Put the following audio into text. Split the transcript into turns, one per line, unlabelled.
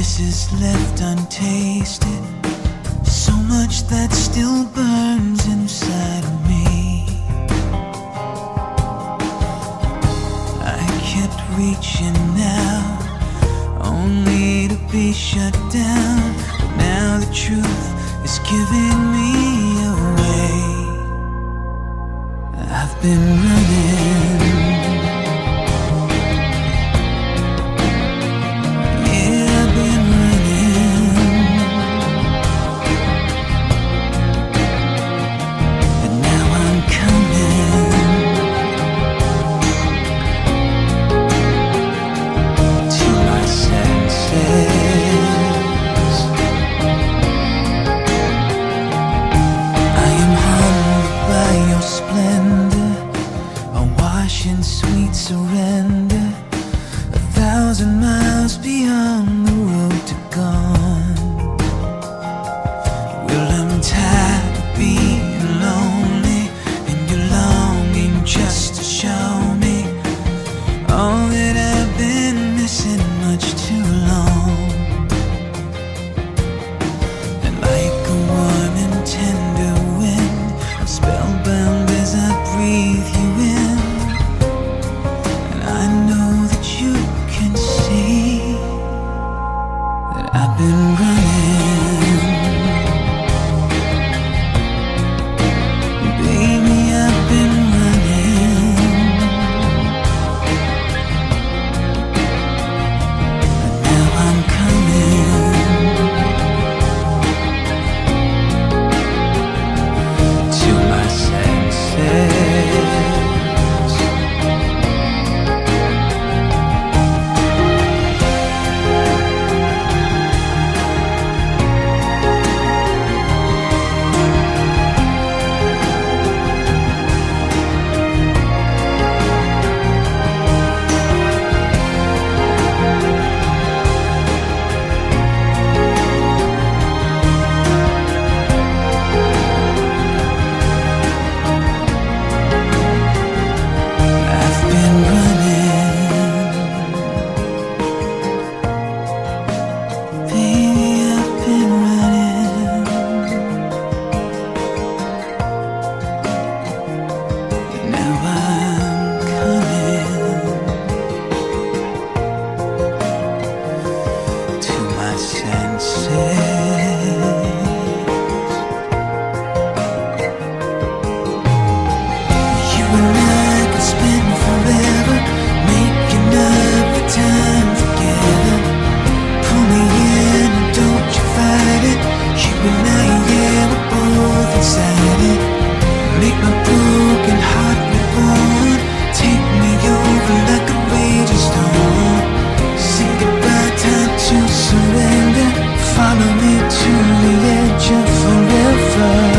kisses left untasted, so much that still burns inside of me. I kept reaching out, only to be shut down. But now the truth is giving me away. I've been running, in sweet surrender, 1,000 miles beyond the road to gone. Well, I'm tired of being lonely, and you're longing just to show me all that I've been missing much too long. And like a warm and tender wind, I'm spellbound as I breathe you in. I've been running, baby, I've been running, but now I'm coming to my senses. Make my broken heart reborn. Take me over like a raging storm. Say goodbye, time to surrender. Follow me to the edge of forever.